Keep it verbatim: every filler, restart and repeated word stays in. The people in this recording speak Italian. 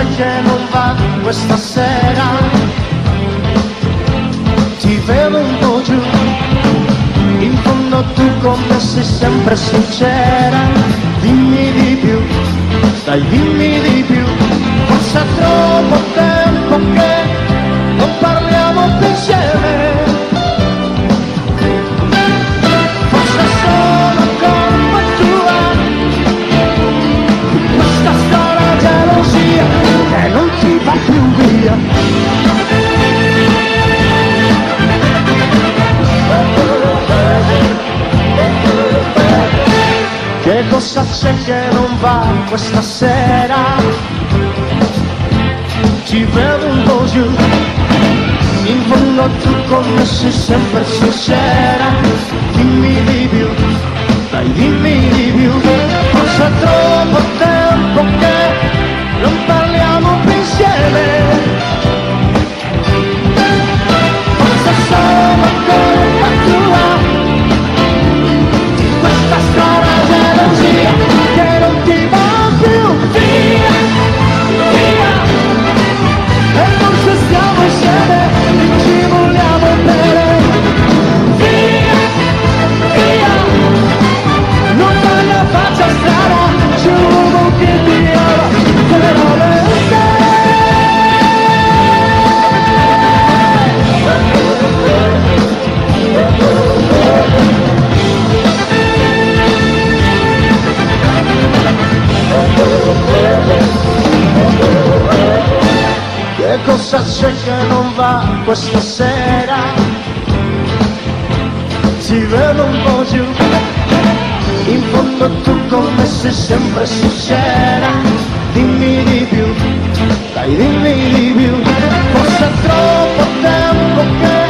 c'è che non va questa sera? Ti vedo un po' giù, in fondo tu con me sei sempre sincera. Dimmi di più, dai dimmi di più. Forse è troppo tempo che non parliamo più insieme. Forse sono colpa tua, questa storia gelosia che non ti va più via. Che cosa c'è che non va questa sera? Ti vedo un po' giù, in fondo tu con me sei sempre sincera. Dimmi di più, dai dimmi di più. Forse è troppo tempo che non parliamo più insieme. Forse sono colpa tua, questa storia gelosia che non ti va più via, via. E forse stiamo insieme, ci vogliamo bene. Via, via. Non fai la faccia strana, giuro che ti amo veramente. Che cosa c'è che non va questa sera? Ti vedo un po' giù, in fondo tu con me sei sempre sincera. Dimmi di più, dai dimmi di più. Forse è troppo tempo che